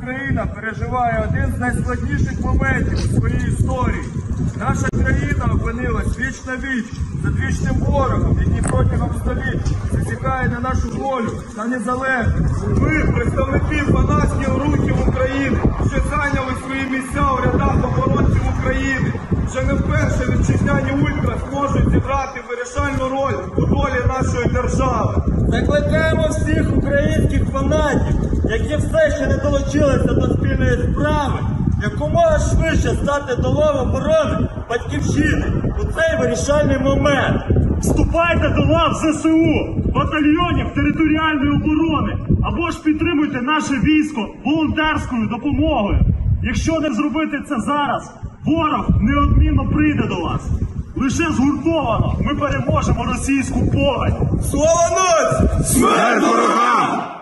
Україна переживає один з найскладніших моментів у своїй історії. Наша країна опинилась віч на віч з одвічним ворогом, який протягом століть засікає на нашу волю та незалежність. Ми, представники фанатських рухів України, що зайняли свої місця у рядах оборонців України. Вже не вперше вітчизняні ультра зможуть зіграти вирішальну роль у долі нашої держави. Закликаємо всіх українських фанатів, які все ще не долучилися до спільної справи, якомога швидше стати до лав оборони Батьківщини у цей вирішальний момент. Вступайте до лав ЗСУ, батальйонів територіальної оборони, або ж підтримуйте наше військо волонтерською допомогою. Якщо не зробити це зараз, ворог неодмінно прийде до вас. Лише згуртовано ми переможемо російську погань. Слава нації! Смерть ворогам!